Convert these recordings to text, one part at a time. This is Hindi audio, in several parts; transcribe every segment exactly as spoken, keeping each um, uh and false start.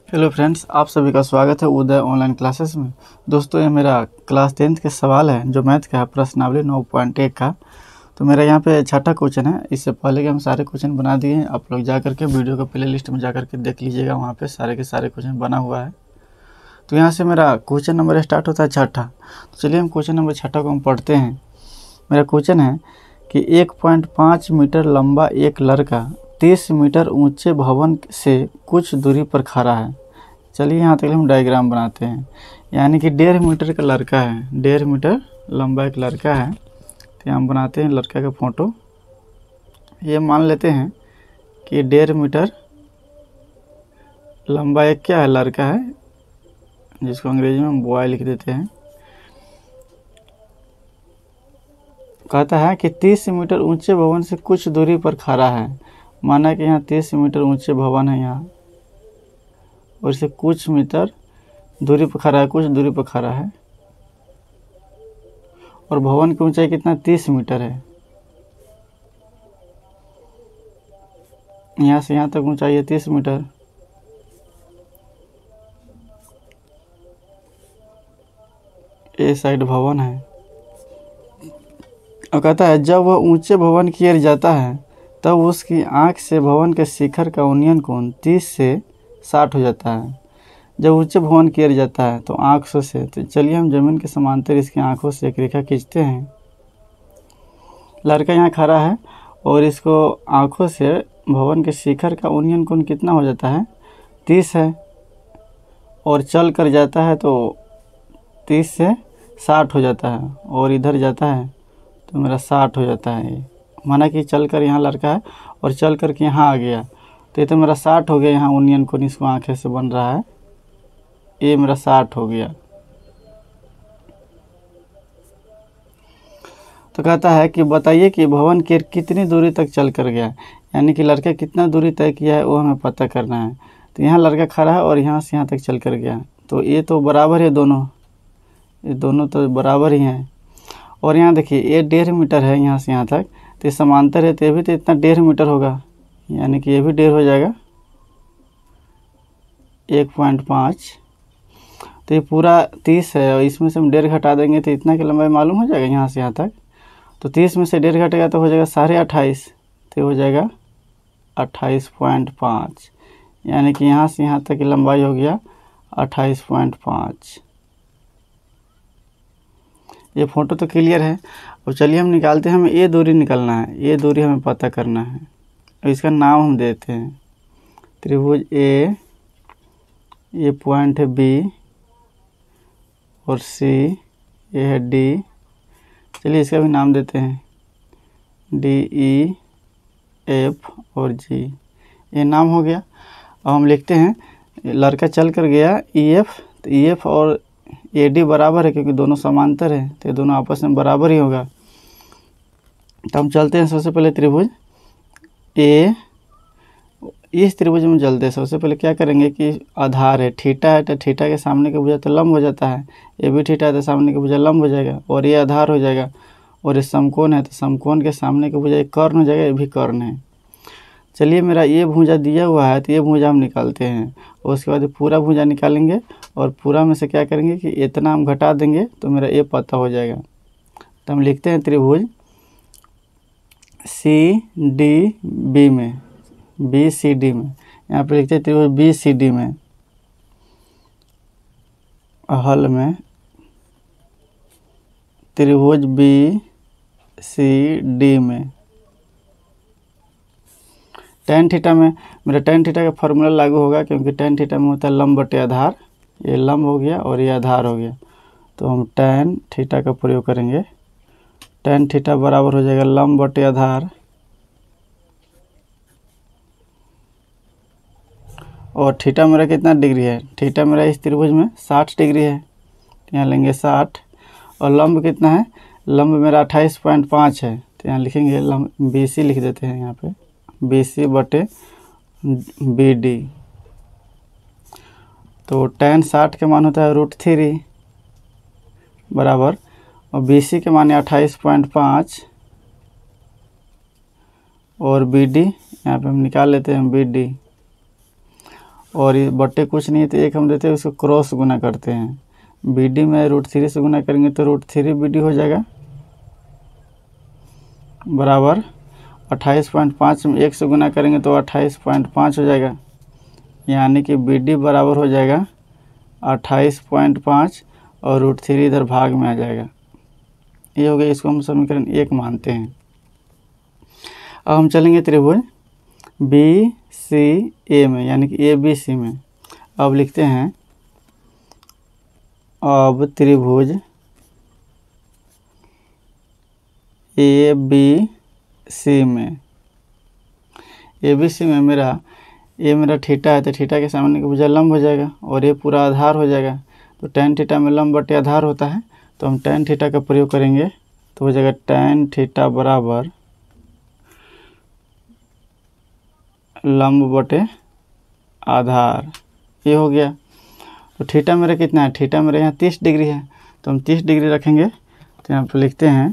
हेलो फ्रेंड्स, आप सभी का स्वागत है उदय ऑनलाइन क्लासेस में। दोस्तों, ये मेरा क्लास टेंथ के सवाल है जो मैथ का है, प्रश्नावली नौ पॉइंट एक का। तो मेरा यहाँ पे छठा क्वेश्चन है। इससे पहले के हम सारे क्वेश्चन बना दिए हैं। आप लोग जा करके वीडियो का प्ले लिस्ट में जा करके देख लीजिएगा, वहाँ पे सारे के सारे क्वेश्चन बना हुआ है। तो यहाँ से मेरा क्वेश्चन नंबर स्टार्ट होता है छठा। तो चलिए हम क्वेश्चन नंबर छठा को हम पढ़ते हैं। मेरा क्वेश्चन है कि एक पॉइंट पाँच मीटर लंबा एक लड़का तीस मीटर ऊंचे भवन से कुछ दूरी पर खड़ा है। चलिए यहाँ तक हम डायग्राम बनाते हैं। यानी कि डेढ़ मीटर का लड़का है, डेढ़ मीटर लंबा एक लड़का है। तो हम बनाते हैं लड़का का फ़ोटो। ये मान लेते हैं कि डेढ़ मीटर लंबा एक क्या है, लड़का है, जिसको अंग्रेजी में हम बॉय लिख देते हैं। कहता है कि तीस मीटर ऊंचे भवन से कुछ दूरी पर खड़ा है। माना कि यहाँ तीस मीटर ऊंचे भवन है यहाँ, और इससे कुछ मीटर दूरी पर खड़ा है, कुछ दूरी पर खड़ा है। और भवन की ऊंचाई कितना, तीस मीटर है। यहाँ से यहाँ तक ऊंचाई है तीस मीटर। ये साइड भवन है। और कहता है जब वह ऊंचे भवन की ओर जाता है तब उसकी आंख से भवन के शिखर का उन्नयन कोण तीस से साठ हो जाता है। जब ऊंचे भवन की ओर जाता है तो आंखों से, तो चलिए हम जमीन के समांतर इसकी आंखों से एक रेखा खींचते हैं। लड़का यहाँ खड़ा है और इसको आंखों से भवन के शिखर का उन्नयन कोण कितना हो जाता है, तीस है। और चल कर जाता है तो तीस से साठ हो जाता है, और इधर जाता है तो मेरा साठ हो जाता है। ये माना कि चल कर यहाँ लड़का है और चल कर के यहाँ आ गया, तो ये तो मेरा साठ हो गया। यहाँ उन्नयन कोण इसको आंखें से बन रहा है, ये मेरा साठ हो गया। तो कहता है कि बताइए कि भवन की कितनी दूरी तक चल कर गया। यानी कि लड़का कितना दूरी तय किया है वो हमें पता करना है। तो यहाँ लड़का खड़ा है और यहाँ से यहाँ तक चल कर गया, तो ये तो बराबर है, दोनों ये दोनों तो बराबर ही हैं। और यहाँ देखिए ये डेढ़ मीटर है यहाँ से यहाँ तक, तो ये समांतर है, तो ये भी तो इतना डेढ़ मीटर होगा। यानी कि ये भी डेढ़ हो जाएगा, एक पॉइंट पाँच। तो ये पूरा तीस है और इसमें से हम डेढ़ घटा देंगे तो इतना की लंबाई मालूम हो जाएगा यहाँ से यहाँ तक। तो तीस में से डेढ़ घटेगा तो हो जाएगा साढ़े अट्ठाईस, तो हो जाएगा अट्ठाईस पॉइंट पाँच। यानी कि यहाँ से यहाँ तक की लंबाई हो गया अट्ठाईस पॉइंट पाँच। ये फ़ोटो तो क्लियर है। और चलिए हम निकालते हैं, हमें ये दूरी निकालना है, ये दूरी हमें पता करना है। और इसका नाम हम देते हैं त्रिभुज ए, ये पॉइंट है बी, और सी, ये है डी। चलिए इसका भी नाम देते हैं डी, ई, एफ और जी। ये नाम हो गया। अब हम लिखते हैं लड़का चल कर गया ई एफ, तो ई एफ और ए डी बराबर है क्योंकि दोनों समांतर है, तो ये दोनों आपस में बराबर ही होगा। तो हम चलते हैं सबसे पहले त्रिभुज ए, इस त्रिभुज में चलते हैं। सबसे पहले क्या करेंगे कि आधार है, थीटा है, तो थीटा के सामने के भुजा तो लंब हो जाता है। ये भी थीटा है तो सामने के भुजा लंब हो जाएगा, और ये आधार हो जाएगा। और ये समकोण है तो समकोण के सामने के भुजा एक कर्ण हो जाएगा, ये भी कर्ण है। चलिए मेरा ये भुजा दिया हुआ है तो ये भुजा हम निकालते हैं, और उसके बाद पूरा भुजा निकालेंगे और पूरा में से क्या करेंगे कि इतना हम घटा देंगे तो मेरा ये पता हो जाएगा। तो हम लिखते हैं त्रिभुज सी डी बी में, बी सी डी में, यहाँ पे लिखते हैं त्रिभुज बी सी डी में, हल में त्रिभुज बी सी डी में। टेन थीटा में मेरा टेन थीटा का फार्मूला लागू होगा, क्योंकि टेन थीटा में होता है लंब बटे आधार। ये लंब हो गया और ये आधार हो गया, तो हम टेन थीटा का प्रयोग करेंगे। टेन थीटा बराबर हो जाएगा लंब बटे आधार, और थीटा मेरा कितना डिग्री है, थीटा मेरा इस त्रिभुज में साठ डिग्री है, तो यहाँ लेंगे साठ। और लंब कितना है, लंब मेरा अट्ठाईस पॉइंट पाँच है, तो यहाँ लिखेंगे लंब बी सी लिख देते हैं यहाँ पे, बी सी बटे बी डी। तो टेन साठ के मान होता है रूट थ्री बराबर, और बी सी के मान है अट्ठाईस पॉइंट पाँच, और बी डी यहाँ पे हम निकाल लेते हैं बी डी। और ये बट्टे कुछ नहीं है तो एक हम देते हैं, उसको क्रॉस गुना करते हैं। बी डी में रूट थ्री से गुना करेंगे तो रूट थ्री बी डी हो जाएगा बराबर अट्ठाईस पॉइंट पाँच में एक से गुना करेंगे तो अट्ठाईस पॉइंट पाँच हो जाएगा, यानी कि बी डी बराबर हो जाएगा अट्ठाईस पॉइंट पाँच और रूट थ्री इधर भाग में आ जाएगा। ये हो गया, इसको हम समीकरण एक मानते हैं। अब हम चलेंगे त्रिभुज बी सी ए में, यानी कि ए बी सी में। अब लिखते हैं, अब त्रिभुज ए बी सी में, ए बी सी में मेरा ये मेरा थीटा है तो थीटा के सामने की भुजा लंब हो जाएगा और ये पूरा आधार हो जाएगा। तो टैन थीटा में लंब बटे आधार होता है, तो हम टैन थीटा का प्रयोग करेंगे तो हो जाएगा टैन थीटा बराबर लंब बटे आधार। ये हो गया। तो थीटा मेरा कितना है, थीटा मेरे यहाँ तीस डिग्री है, तो हम तीस डिग्री रखेंगे। तो यहाँ पर लिखते हैं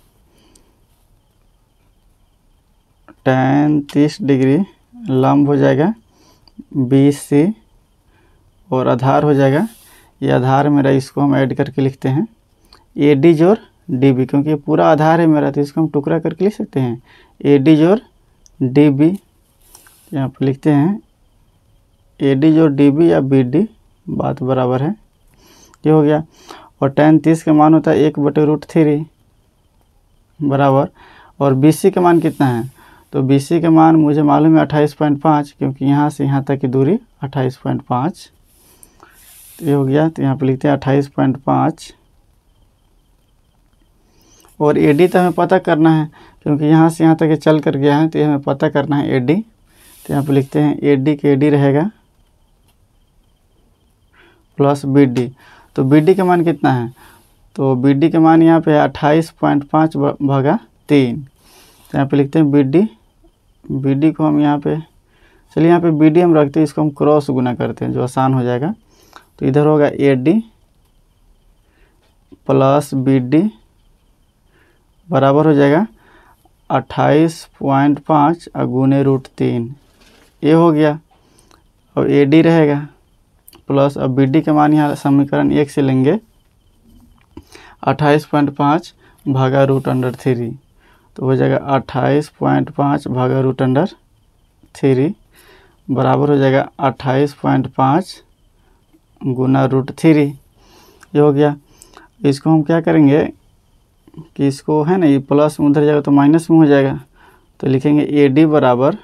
टैन तीस डिग्री लंब हो जाएगा बी सी और आधार हो जाएगा, ये आधार मेरा, इसको हम ऐड करके लिखते हैं ए डी जोड़ डी बी, क्योंकि ये पूरा आधार है मेरा तो इसको हम टुकड़ा करके लिख सकते हैं ए डी जोड़ डी बी। यहाँ पर लिखते हैं ए डी जोड़ डी बी या बी डी, बात बराबर है। ये हो गया। और टैन तीस का मान होता है एक बटे रूट थ्री बराबर, और बी सी का मान कितना है, तो बी सी का मान मुझे मालूम है अट्ठाईस पॉइंट पाँच, क्योंकि यहाँ से यहाँ तक की दूरी अट्ठाईस पॉइंट पाँच। तो ये हो गया। तो यहाँ पे लिखते हैं अट्ठाईस पॉइंट पाँच। और ए डी तो हमें पता करना है, क्योंकि यहाँ से यहाँ तक ये चल कर गया है, तो ये हमें पता करना है ए डी। तो यहाँ पे लिखते हैं ए डी के ए डी रहेगा प्लस बी डी। तो बी डी का मान कितना है, तो बी डी का मान यहाँ पे है अट्ठाईस पॉइंट पाँच भागा तीन। तो यहाँ पे लिखते हैं बी डी, बी डी को हम यहाँ पे, चलिए यहाँ पे बी डी हम रखते हैं, इसको हम क्रॉस गुना करते हैं जो आसान हो जाएगा। तो इधर होगा A D plus B D बराबर हो जाएगा अट्ठाईस पॉइंट पाँच गुने रूट तीन। ये हो गया। और ए डी रहेगा प्लस, अब बी डी का मान यहाँ समीकरण एक से लेंगे अट्ठाईस पॉइंट पाँच भागा रूट अंडर थ्री, तो हो जाएगा अट्ठाईस पॉइंट पाँच भागा रूट अंडर थ्री बराबर हो जाएगा अट्ठाईस पॉइंट पाँच गुना रूट थ्री। ये हो गया। इसको हम क्या करेंगे कि इसको है ना, ये प्लस में उधर जाएगा तो माइनस में हो जाएगा, तो लिखेंगे ए डी बराबर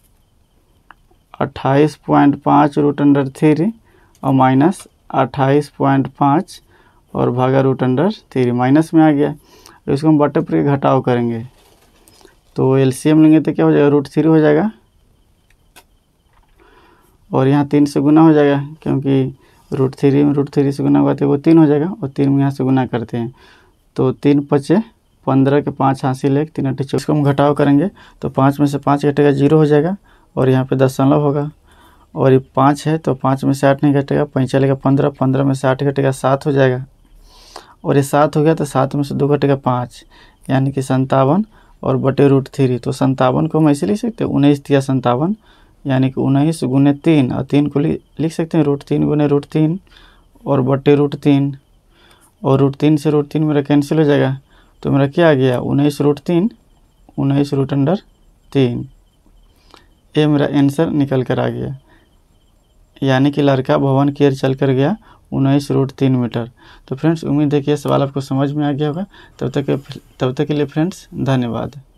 अट्ठाईस पॉइंट पाँच रूट अंडर थ्री और माइनस अट्ठाईस पॉइंट पाँच और भागा रूट अंडर थ्री, माइनस में आ गया। तो इसको हम बटे पर घटाव करेंगे तो एलसीएम लेंगे तो क्या हो जाएगा, रूट थ्री हो जाएगा और यहाँ तीन से गुना हो जाएगा, क्योंकि रूट थ्री में रूट थ्री से गुना हुआ तो वो तीन हो जाएगा, और तीन में यहाँ से गुना करते हैं तो तीन पचे पंद्रह के पाँच हासिल एक, तीन अट्ठे चौबीस। इसको हम घटाव करेंगे तो पाँच में से पाँच घटेगा जीरो हो जाएगा, और यहाँ पे दशमलव होगा, और ये पाँच है तो पाँच में से आठ नहीं घटेगा, पाँच चलेगा पंद्रह, पंद्रह में से आठ घटेगा सात हो जाएगा, और ये सात हो गया तो सात में से दो घटेगा पाँच, यानी कि संतावन और बटे रूट थ्री। तो संतावन को हम ऐसे लिख सकते हैं उन्नीस तिया संतावन, यानी कि उन्नीस गुने तीन, और तीन को लिख सकते हैं रूट तीन गुने रूट तीन और बटे रूट तीन, और रूट तीन से रूट तीन मेरा कैंसिल हो जाएगा, तो मेरा क्या आ गया उन्नीस रूट तीन, उन्नीस रूट अंडर तीन। ये मेरा आंसर निकल कर आ गया, यानी कि लड़का भवन की ओर चल कर गया उन्नीस रूट तीन मीटर। तो फ्रेंड्स उम्मीद है कि यह सवाल आपको समझ में आ गया होगा। तब तक तब तक के लिए फ्रेंड्स धन्यवाद।